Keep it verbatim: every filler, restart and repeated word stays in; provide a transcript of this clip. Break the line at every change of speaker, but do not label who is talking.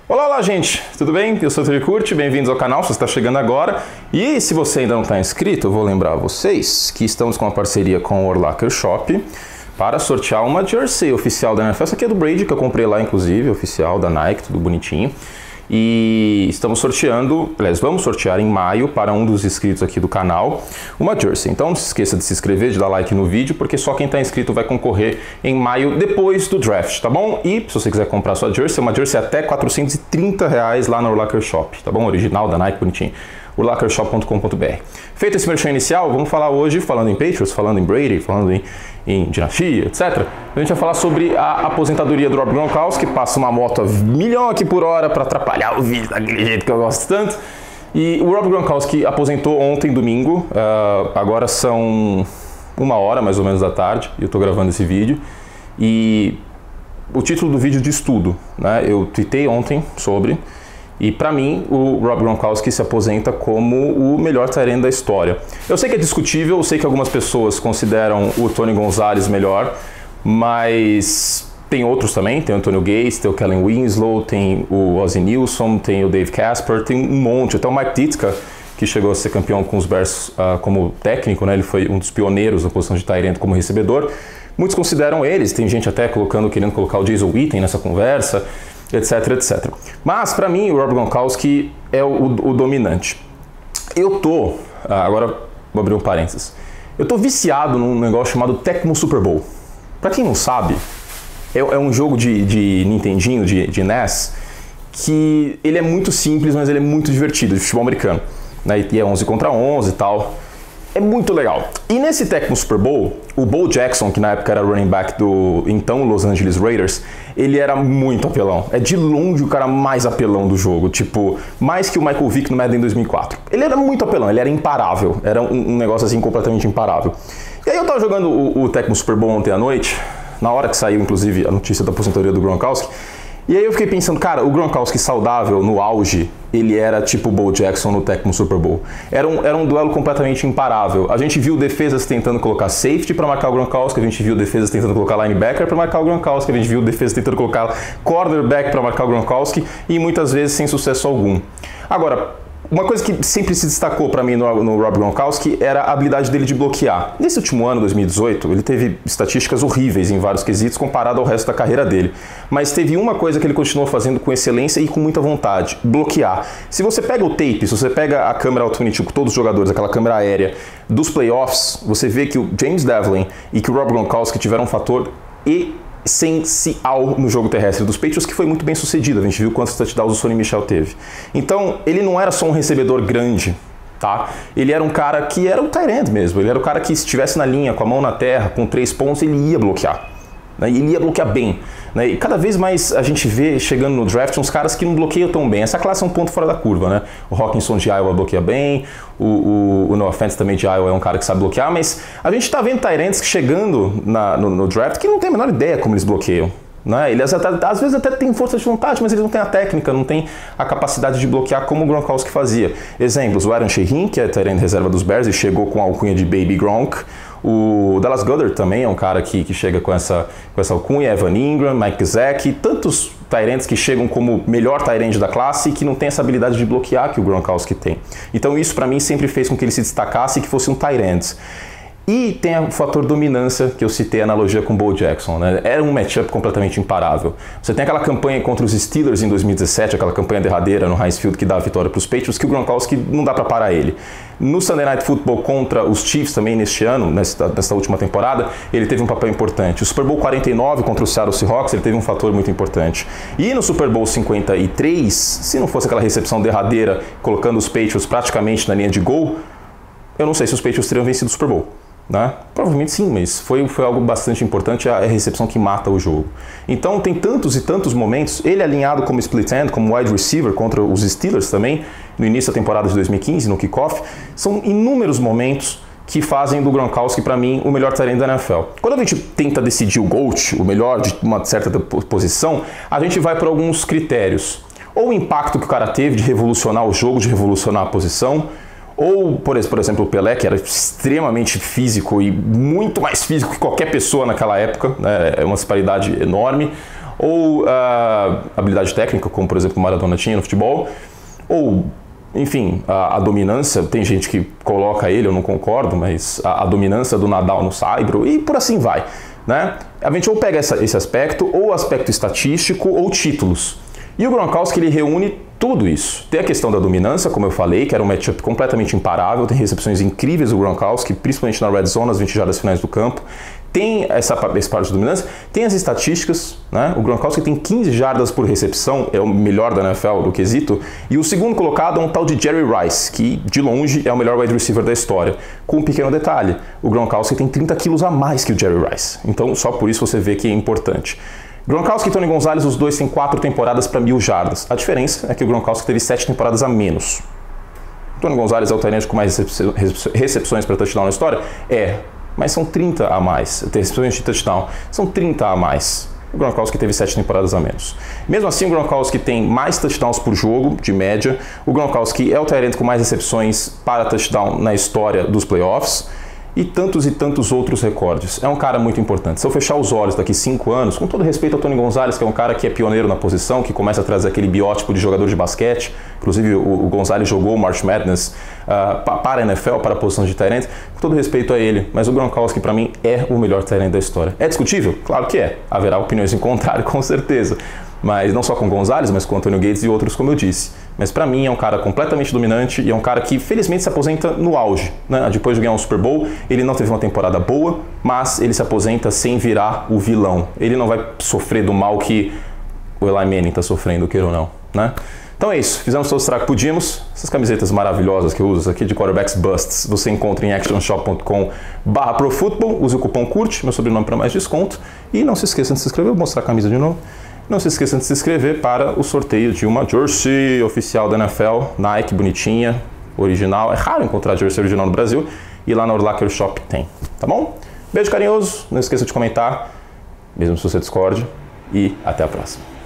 Olá, olá gente, tudo bem? Eu sou o Tricurte, bem-vindos ao canal, se você está chegando agora. E se você ainda não está inscrito, eu vou lembrar vocês que estamos com uma parceria com o Urlacher Shop para sortear uma jersey oficial da N F L. Essa aqui é do Brady, que eu comprei lá, inclusive, oficial da Nike, tudo bonitinho. E estamos sorteando, aliás, vamos sortear em maio para um dos inscritos aqui do canal uma jersey. Então não se esqueça de se inscrever, de dar like no vídeo, porque só quem está inscrito vai concorrer em maio depois do draft, tá bom? E se você quiser comprar sua jersey, uma jersey até quatrocentos e trinta reais lá no Urlacher Shop, tá bom? Original da Nike, bonitinho. urlacher shop ponto com ponto b r. Feito esse merchan inicial, vamos falar hoje, falando em Patriots, falando em Brady, falando em, em dinastia, etcétera. A gente vai falar sobre a aposentadoria do Rob Gronkowski, que passa uma moto a milhão aqui por hora para atrapalhar o vídeo daquele jeito que eu gosto tanto. E o Rob Gronkowski aposentou ontem, domingo, uh, agora são uma hora mais ou menos da tarde, e eu estou gravando esse vídeo. E o título do vídeo diz tudo, né? Eu tuitei ontem sobre... E para mim, o Rob Gronkowski se aposenta como o melhor tight end da história. Eu sei que é discutível, eu sei que algumas pessoas consideram o Tony Gonzalez melhor, mas tem outros também, tem o Antonio Gates, tem o Kellen Winslow, tem o Ozzie Nilsson, tem o Dave Casper, tem um monte, até o Mike Ditka, que chegou a ser campeão com os Bears uh, como técnico, né? Ele foi um dos pioneiros na posição de tight end como recebedor. Muitos consideram eles, tem gente até colocando, querendo colocar o Jason Witten nessa conversa, etc, etcétera. Mas, para mim, o Rob Gronkowski é o, o, o dominante. Eu tô, agora vou abrir um parênteses, eu tô viciado num negócio chamado Tecmo Super Bowl. Para quem não sabe, é, é um jogo de, de Nintendinho, de, de N E S, que ele é muito simples, mas ele é muito divertido, de futebol americano, né? E é onze contra onze e tal. É muito legal. E nesse Tecmo Super Bowl, o Bo Jackson, que na época era running back do então Los Angeles Raiders, ele era muito apelão. É de longe o cara mais apelão do jogo. Tipo, mais que o Michael Vick no Madden dois mil e quatro. Ele era muito apelão, ele era imparável. Era um, um negócio assim completamente imparável. E aí eu tava jogando o, o Tecmo Super Bowl ontem à noite, na hora que saiu inclusive a notícia da aposentadoria do Gronkowski. E aí eu fiquei pensando, cara, o Gronkowski saudável no auge, ele era tipo o Bo Jackson no Tecmo Super Bowl. Era um, era um duelo completamente imparável. A gente viu defesas tentando colocar safety para marcar o Gronkowski, a gente viu defesas tentando colocar linebacker para marcar o Gronkowski, a gente viu defesas tentando colocar cornerback para marcar o Gronkowski e muitas vezes sem sucesso algum. Agora, uma coisa que sempre se destacou para mim no, no Rob Gronkowski era a habilidade dele de bloquear. Nesse último ano, dois mil e dezoito, ele teve estatísticas horríveis em vários quesitos comparado ao resto da carreira dele. Mas teve uma coisa que ele continuou fazendo com excelência e com muita vontade: bloquear. Se você pega o tape, se você pega a câmera Auto vinte e dois com todos os jogadores, aquela câmera aérea dos playoffs, você vê que o James Devlin e que o Rob Gronkowski tiveram um fator e essencial no jogo terrestre dos Patriots, que foi muito bem sucedido. A gente viu quantos touchdowns o Sonny Michel teve. Então, ele não era só um recebedor grande, tá? Ele era um cara que era o tight end mesmo. Ele era o cara que, se estivesse na linha, com a mão na terra, com três pontos, ele ia bloquear. Né? Ele ia bloquear bem. Né? E cada vez mais a gente vê, chegando no draft, uns caras que não bloqueiam tão bem. Essa classe é um ponto fora da curva, né? O Hawkinson de Iowa bloqueia bem, o, o, o Noah Fant também de Iowa é um cara que sabe bloquear, mas a gente tá vendo tight ends que chegando na, no, no draft que não tem a menor ideia como eles bloqueiam. Né? Eles até, às vezes até têm força de vontade, mas eles não têm a técnica, não têm a capacidade de bloquear como o Gronkowski fazia. Exemplos: o Aaron Sheehan, que é tight end reserva dos Bears e chegou com a alcunha de Baby Gronk. O Dallas Goedert também é um cara que, que chega com essa, com essa alcunha, Evan Ingram, Mike Gesicki, tantos tight ends que chegam como melhor tight end da classe e que não tem essa habilidade de bloquear que o Gronkowski tem. Então isso para mim sempre fez com que ele se destacasse e que fosse um tight end. E tem o fator dominância, que eu citei a analogia com o Bo Jackson, né? Era um matchup completamente imparável. Você tem aquela campanha contra os Steelers em dois mil e dezessete, aquela campanha derradeira no Heinz Field que dá a vitória para os Patriots, que o Gronkowski não dá para parar ele. No Sunday Night Football contra os Chiefs também neste ano, nesta, nesta última temporada, ele teve um papel importante. O Super Bowl quarenta e nove contra o Seattle Seahawks, ele teve um fator muito importante. E no Super Bowl cinquenta e três, se não fosse aquela recepção derradeira, colocando os Patriots praticamente na linha de gol, eu não sei se os Patriots teriam vencido o Super Bowl. Né? Provavelmente sim, mas foi, foi algo bastante importante, a recepção que mata o jogo. Então tem tantos e tantos momentos, ele alinhado como split end, como wide receiver contra os Steelers também, no início da temporada de dois mil e quinze, no kickoff, são inúmeros momentos que fazem do Gronkowski, para mim, o melhor tight end da N F L. Quando a gente tenta decidir o GOAT, o melhor de uma certa posição, a gente vai por alguns critérios. Ou o impacto que o cara teve de revolucionar o jogo, de revolucionar a posição, ou, por exemplo, o Pelé, que era extremamente físico e muito mais físico que qualquer pessoa naquela época, né? É uma disparidade enorme. ou uh, habilidade técnica, como por exemplo o Maradona tinha no futebol, ou, enfim, a, a dominância, tem gente que coloca ele, eu não concordo, mas a, a dominância do Nadal no saibro, e por assim vai, né? A gente ou pega essa, esse aspecto, ou aspecto estatístico, ou títulos. E o Gronkowski, ele reúne tudo isso. Tem a questão da dominância, como eu falei, que era um matchup completamente imparável, tem recepções incríveis do Gronkowski, principalmente na red zone, nas vinte jardas finais do campo. Tem essa, essa parte de dominância, tem as estatísticas, né? O Gronkowski tem quinze jardas por recepção, é o melhor da N F L do quesito, e o segundo colocado é um tal de Jerry Rice, que de longe é o melhor wide receiver da história. Com um pequeno detalhe, o Gronkowski tem trinta quilos a mais que o Jerry Rice, então só por isso você vê que é importante. Gronkowski e Tony Gonzalez, os dois têm quatro temporadas para mil jardas. A diferença é que o Gronkowski teve sete temporadas a menos. O Tony Gonzalez é o tight end com mais recepções para touchdown na história? É, mas são trinta a mais. Recepções de touchdown são trinta a mais. O Gronkowski teve sete temporadas a menos. Mesmo assim, o Gronkowski tem mais touchdowns por jogo, de média. O Gronkowski é o tight end com mais recepções para touchdown na história dos playoffs. E tantos e tantos outros recordes. É um cara muito importante. Se eu fechar os olhos daqui cinco anos, com todo respeito ao Tony Gonzalez, que é um cara que é pioneiro na posição, que começa a trazer aquele biótipo de jogador de basquete, inclusive o, o Gonzalez jogou o March Madness uh, para a N F L, para a posição de tight end, com todo respeito a ele, mas o Gronkowski para mim é o melhor tight end da história. É discutível? Claro que é. Haverá opiniões em contrário, com certeza. Mas não só com o Gonzalez, mas com o Antonio Gates e outros, como eu disse. Mas para mim é um cara completamente dominante e é um cara que felizmente se aposenta no auge, né? Depois de ganhar um Super Bowl, ele não teve uma temporada boa, mas ele se aposenta sem virar o vilão. Ele não vai sofrer do mal que o Eli Manning está sofrendo, queira ou não, né? Então é isso, fizemos todo o estrago que podíamos. Essas camisetas maravilhosas que eu uso aqui de Quarterbacks Busts, você encontra em action shop ponto com barra profutbol, use o cupom CURTE, meu sobrenome para mais desconto. E não se esqueça de se inscrever, vou mostrar a camisa de novo. Não se esqueçam de se inscrever para o sorteio de uma jersey oficial da N F L, Nike, bonitinha, original. É raro encontrar jersey original no Brasil e lá na Urlacher Shop tem, tá bom? Beijo carinhoso, não esqueça de comentar, mesmo se você discorde, e até a próxima.